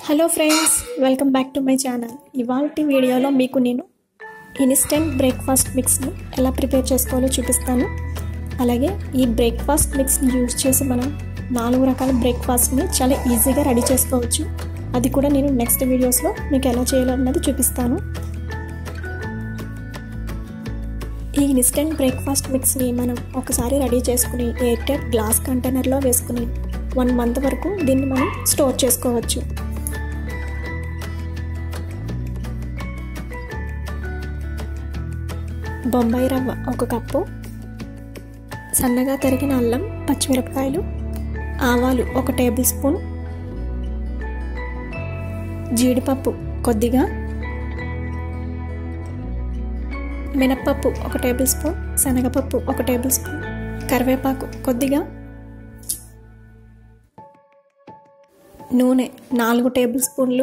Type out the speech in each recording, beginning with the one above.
Hello friends, welcome back to my channel. ఇవాల్టి వీడియోలో మీకు నేను ఇన్స్టెంట్ బ్రేక్ఫాస్ట్ మిక్స్ని ఎలా ప్రిపేర్ చేసుకోవాలో చూపిస్తాను. అలాగే ఈ బ్రేక్ఫాస్ట్ మిక్స్ని యూజ్ చేసి మనం 4 రకాల బ్రేక్ఫాస్ట్ని చాలా ఈజీగా రెడీ చేసుకోవచ్చు. అది కూడా నేను నెక్స్ట్ వీడియోస్లో మీకు ఎలా చేయాలో అన్నది చూపిస్తాను. ఈ ఇన్స్టెంట్ బ్రేక్ఫాస్ట్ మిక్స్ని మనం ఒకసారి రెడీ చేసుకుని ఎయిర్టైట్ గ్లాస్ కంటైనర్లో వేసుకుని 1 మంత్ వరకు దీన్ని మనం స్టోర్ చేసుకోవచ్చు. బొంబాయి రవ్వ 1 కప్పు, సన్నగా తరిగిన అల్లం, పచ్చిమిరపకాయలు, ఆవాలు 1 టేబుల్ స్పూన్, జీడిపప్పు కొద్దిగా, మినప్పప్పు 1 టేబుల్ స్పూన్, శనగపప్పు 1 టేబుల్ స్పూన్, కరివేపాకు కొద్దిగా, నూనె 4 టేబుల్ స్పూన్లు,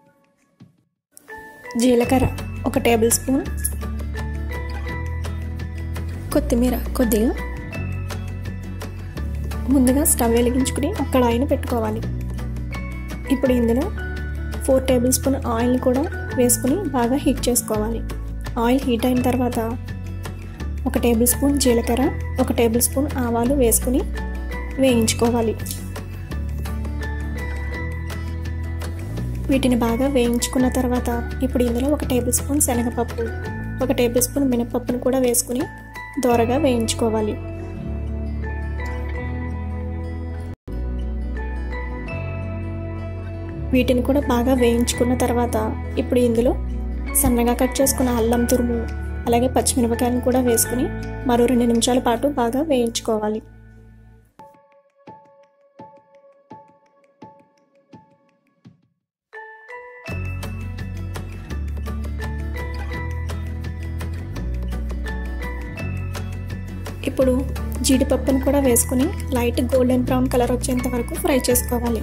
జీలకర్ర 1 టేబుల్ స్పూన్, కొత్తిమీర కొద్దిగా. ముందుగా స్టవ్ వెలిగించుకుని ఒక కడాయిని పెట్టుకోవాలి. ఇప్పుడు ఇందులో 4 టేబుల్ స్పూన్ ఆయిల్ని కూడా వేసుకుని బాగా హీట్ చేసుకోవాలి. ఆయిల్ హీట్ అయిన తర్వాత 1 టేబుల్ స్పూన్ జీలకర్ర, 1 టేబుల్ స్పూన్ ఆవాలు వేసుకుని వేయించుకోవాలి. వీటిని బాగా వేయించుకున్న తర్వాత ఇప్పుడు ఇందులో 1 టేబుల్ స్పూన్ శనగపప్పు, 1 టేబుల్ స్పూన్ మినపప్పును కూడా వేసుకుని దోరగా వేయించుకోవాలి. వీటిని కూడా బాగా వేయించుకున్న తర్వాత ఇప్పుడు ఇందులో సన్నగా కట్ చేసుకున్న అల్లం తురుము అలాగే పచ్చిమిరపకాయలను కూడా వేసుకుని మరో 2 నిమిషాల పాటు బాగా వేయించుకోవాలి. ఇప్పుడు జీడిపప్పును కూడా వేసుకుని లైట్ గోల్డెన్ బ్రౌన్ కలర్ వచ్చేంత వరకు ఫ్రై చేసుకోవాలి.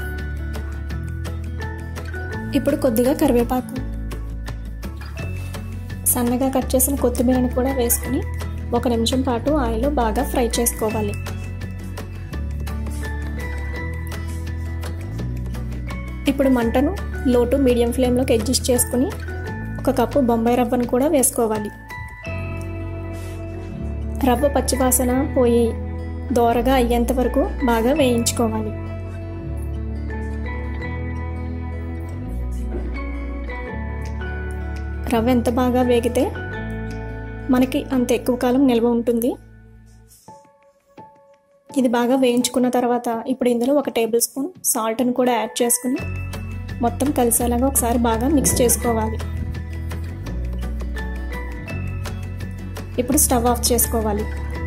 ఇప్పుడు కొద్దిగా కరివేపాకు, సన్నగా కట్ చేసిన కొత్తిమీరను కూడా వేసుకుని 1 నిమిషం పాటు ఆయిల్లో బాగా ఫ్రై చేసుకోవాలి. ఇప్పుడు మంటను లో టు మీడియం ఫ్లేమ్లోకి అడ్జస్ట్ చేసుకుని 1 కప్పు బొంబాయి రవ్వను కూడా వేసుకోవాలి. రవ్వ పచ్చివాసన పోయి దోరగా అయ్యేంత వరకు బాగా వేయించుకోవాలి. రవ్వ ఎంత బాగా వేగితే మనకి అంత ఎక్కువ కాలం నిల్వ ఉంటుంది. ఇది బాగా వేయించుకున్న తర్వాత ఇప్పుడు ఇందులో 1 టేబుల్ స్పూన్ సాల్ట్ని కూడా యాడ్ చేసుకుని మొత్తం కలిసేలాగా ఒకసారి బాగా మిక్స్ చేసుకోవాలి. ఇప్పుడు స్టవ్ ఆఫ్ చేసుకోవాలి.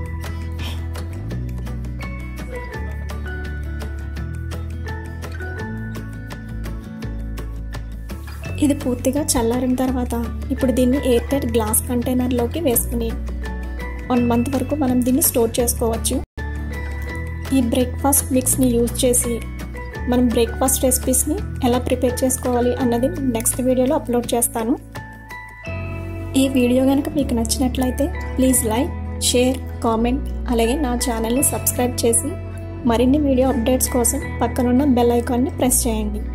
ఇది పూర్తిగా చల్లారిన తర్వాత ఇప్పుడు దీన్ని ఎయిర్టైట్ గ్లాస్ కంటైనర్లోకి వేసుకుని 1 మంత్ వరకు మనం దీన్ని స్టోర్ చేసుకోవచ్చు. ఈ బ్రేక్ఫాస్ట్ మిక్స్ని యూజ్ చేసి మనం బ్రేక్ఫాస్ట్ రెసిపీస్ని ఎలా ప్రిపేర్ చేసుకోవాలి అన్నది నెక్స్ట్ వీడియోలో అప్లోడ్ చేస్తాను. ఈ వీడియో కనుక మీకు నచ్చినట్లయితే ప్లీజ్ లైక్, షేర్, కామెంట్ అలాగే నా ఛానల్ని సబ్స్క్రైబ్ చేసి మరిన్ని వీడియో అప్డేట్స్ కోసం పక్కనున్న బెల్ ఐకాన్ని ప్రెస్ చేయండి.